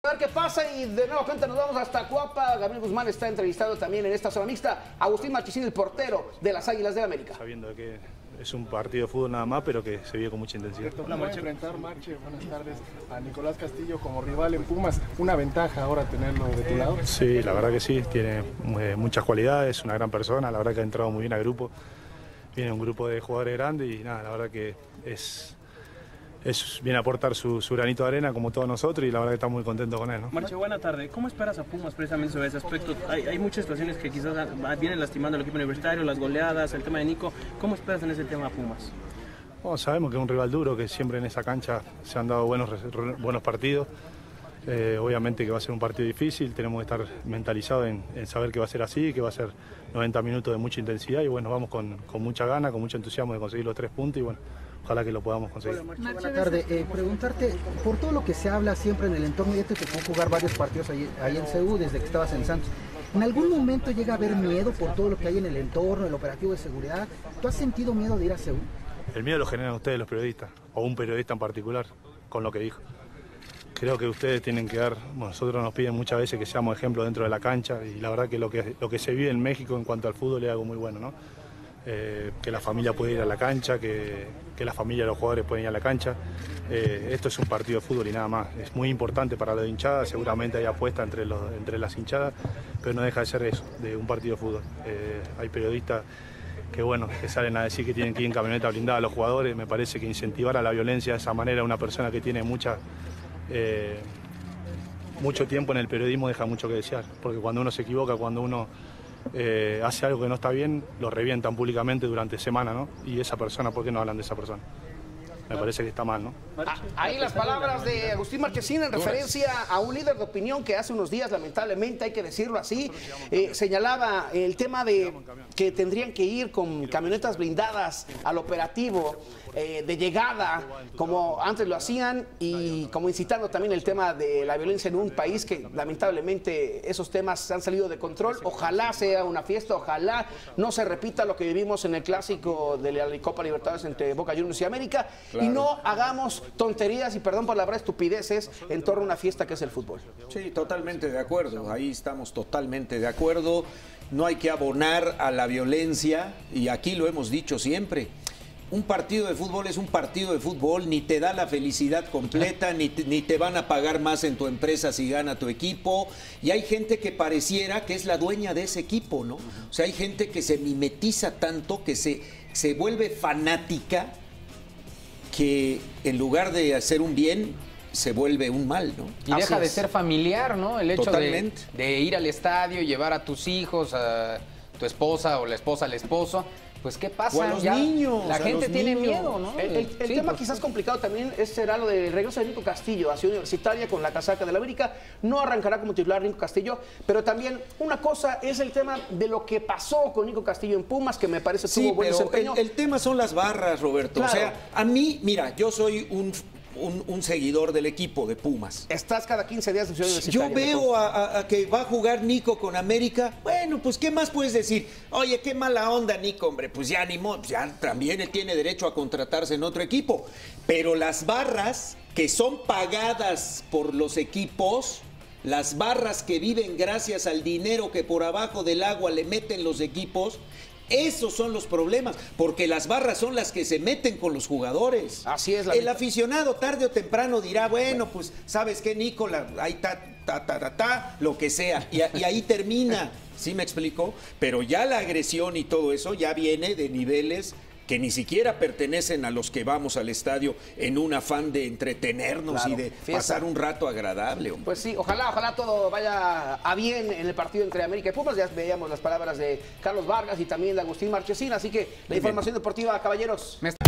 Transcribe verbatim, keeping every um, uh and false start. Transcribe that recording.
A ver qué pasa y de nuevo cuenta nos vamos hasta Cuapa. Gabriel Guzmán está entrevistado también en esta zona mixta. Agustín Marchesín, el portero de las Águilas del América. Sabiendo que es un partido de fútbol nada más, pero que se vive con mucha intensidad. ¿Cómo va a enfrentar, Marche? Buenas tardes, a Nicolás Castillo como rival en Pumas? ¿Una ventaja ahora tenerlo de tu lado? Sí, la verdad que sí, tiene eh, muchas cualidades, es una gran persona, la verdad que ha entrado muy bien al grupo. Viene un grupo de jugadores grandes y nada, la verdad que es... Es, viene a aportar su, su granito de arena como todos nosotros y la verdad que estamos muy contentos con él, ¿no? Marche, buena tarde. ¿Cómo esperas a Pumas precisamente sobre ese aspecto? Hay, hay muchas situaciones que quizás vienen lastimando al equipo universitario, las goleadas, el tema de Nico. ¿Cómo esperas en ese tema a Pumas? Bueno, sabemos que es un rival duro, que siempre en esa cancha se han dado buenos, buenos partidos. Eh, obviamente que va a ser un partido difícil, tenemos que estar mentalizados en, en saber que va a ser así, que va a ser noventa minutos de mucha intensidad y bueno, vamos con, con mucha gana, con mucho entusiasmo de conseguir los tres puntos y bueno, ojalá que lo podamos conseguir. Buenas tardes, eh, preguntarte, por todo lo que se habla siempre en el entorno, ya te tocó jugar varios partidos ahí, ahí en C U desde que estabas en Santos. ¿En algún momento llega a haber miedo por todo lo que hay en el entorno, el operativo de seguridad? ¿Tú has sentido miedo de ir a C U? El miedo lo generan ustedes los periodistas, o un periodista en particular, con lo que dijo. Creo que ustedes tienen que dar, bueno, nosotros nos piden muchas veces que seamos ejemplos dentro de la cancha y la verdad que lo que, lo que se vive en México en cuanto al fútbol es algo muy bueno, ¿no? Eh, que la familia puede ir a la cancha, que, que la familia de los jugadores pueden ir a la cancha. Eh, esto es un partido de fútbol y nada más. Es muy importante para la hinchada, seguramente hay apuesta entre, los, entre las hinchadas, pero no deja de ser eso, de un partido de fútbol. Eh, hay periodistas que, bueno, que salen a decir que tienen que ir en camioneta blindada a los jugadores. Me parece que incentivar a la violencia de esa manera a una persona que tiene mucha... Eh, mucho tiempo en el periodismo deja mucho que desear, porque cuando uno se equivoca, cuando uno eh, hace algo que no está bien, lo revientan públicamente durante semanas, ¿no? Y esa persona, ¿por qué no hablan de esa persona? Me parece que está mal, ¿no? Ahí las palabras de Agustín Marchesín en referencia a un líder de opinión que hace unos días, lamentablemente, hay que decirlo así, eh, señalaba el tema de que tendrían que ir con camionetas blindadas al operativo eh, de llegada, como antes lo hacían, y como incitando también el tema de la violencia en un país que lamentablemente esos temas han salido de control. Ojalá sea una fiesta, ojalá no se repita lo que vivimos en el clásico de la Copa Libertadores entre Boca Juniors y América. Claro. Y no hagamos tonterías y perdón por la palabra estupideces en torno a una fiesta que es el fútbol. Sí, totalmente de acuerdo, ahí estamos totalmente de acuerdo. No hay que abonar a la violencia y aquí lo hemos dicho siempre. Un partido de fútbol es un partido de fútbol, ni te da la felicidad completa, ni te, ni te van a pagar más en tu empresa si gana tu equipo. Y hay gente que pareciera que es la dueña de ese equipo, ¿no? O sea, hay gente que se mimetiza tanto, que se, se vuelve fanática, que en lugar de hacer un bien, se vuelve un mal, ¿no? Y Así deja es. de ser familiar, ¿no? El hecho de, de ir al estadio, llevar a tus hijos, a tu esposa o la esposa al esposo. Pues, ¿qué pasa? O a los ya niños. La gente tiene niños. miedo, ¿no? El, el, el sí, tema pues, quizás complicado también es, será lo del regreso de Nico Castillo a Ciudad Universitaria con la casaca de la América. No arrancará como titular Nico Castillo, pero también una cosa es el tema de lo que pasó con Nico Castillo en Pumas, que me parece sí, tuvo buen pero desempeño. El, el tema son las barras, Roberto. Claro. O sea, a mí, mira, yo soy un... Un, un seguidor del equipo de Pumas. Estás cada quince días en Ciudad Universitaria. Yo veo a, a, a que va a jugar Nico con América. Bueno, pues ¿qué más puedes decir? Oye, qué mala onda Nico, hombre. Pues ya ni modo, ya también él tiene derecho a contratarse en otro equipo. Pero las barras que son pagadas por los equipos, las barras que viven gracias al dinero que por abajo del agua le meten los equipos, esos son los problemas, porque las barras son las que se meten con los jugadores. Así es. La El aficionado tarde o temprano dirá, bueno, pues, ¿sabes qué, Nicola? Ahí está, ta, ta, ta, ta, lo que sea. Y, y ahí termina, ¿sí me explico? Pero ya la agresión y todo eso ya viene de niveles que ni siquiera pertenecen a los que vamos al estadio en un afán de entretenernos claro, y de fiesta. Pasar un rato agradable. Hombre. Pues sí, ojalá, ojalá todo vaya a bien en el partido entre América y Pumas. Ya veíamos las palabras de Carlos Vargas y también de Agustín Marchesín, así que la información deportiva, caballeros.